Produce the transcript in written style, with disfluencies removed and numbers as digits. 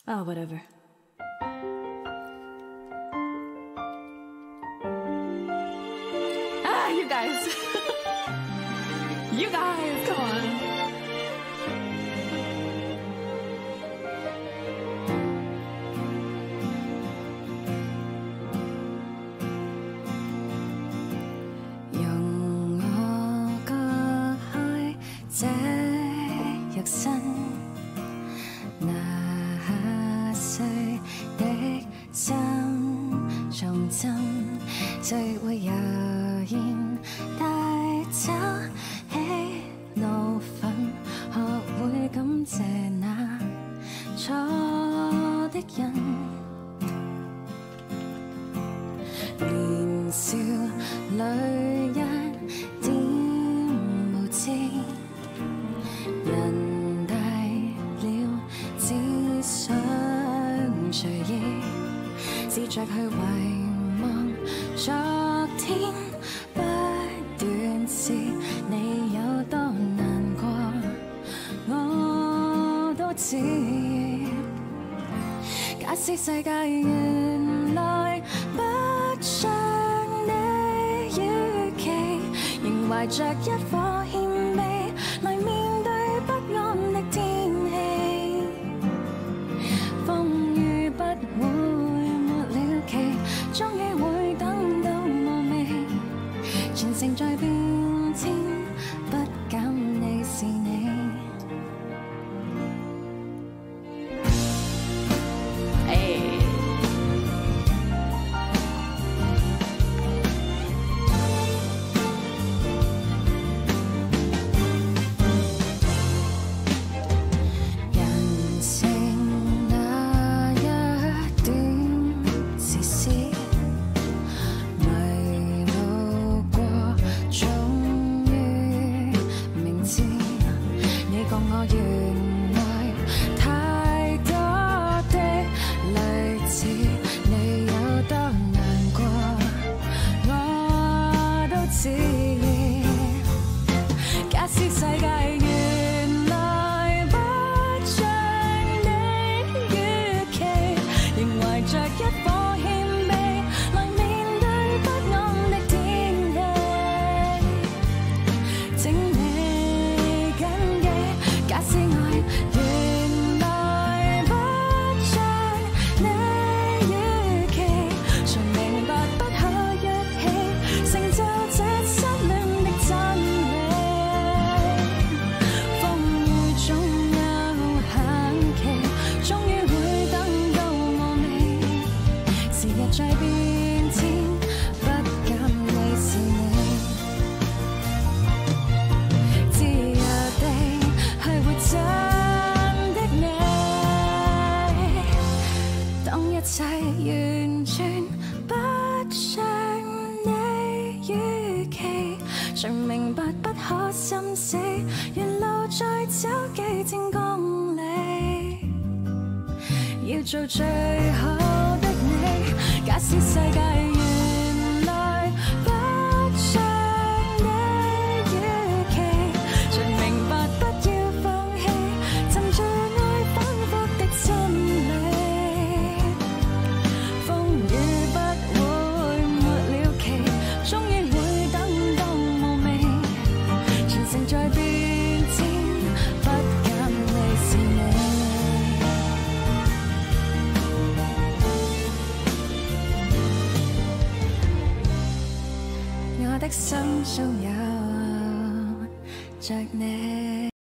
Oh, whatever. Ah, you guys. You guys, come on. 容我割開這肉身，拿碎的心重針，最會悠然帶走起怒憤，學會感謝那錯的人。年少裏一點無知，人大了只想隨意，試着去遺忘昨天不斷是你有多難過，我都知。假使世界原來不像你預期，仍懷着一顆謙卑來面對不安的天氣，風雨不會沒了期，終於會等到無味，全城在變遷，不減你是你。假使世界原來不像你預期，仍懷着一顆謙卑來面對不安的天氣，請你緊記，假使愛原來不像你預期，誰明白不可一起成就這失戀的真理。風雨總有限期，終於會等到無味，時日在變遷，不減你是你。自由地去活真的你，當一切完全不像你預期，誰明白不可心死，沿路再走幾千公里，要做最好的你。假使世界原來不像你預期，誰明白不要放棄，尋著愛反覆的真理，風雨不會沒了期，終於會等到無味，全城在變遷，不減你是你。我的心中有着你。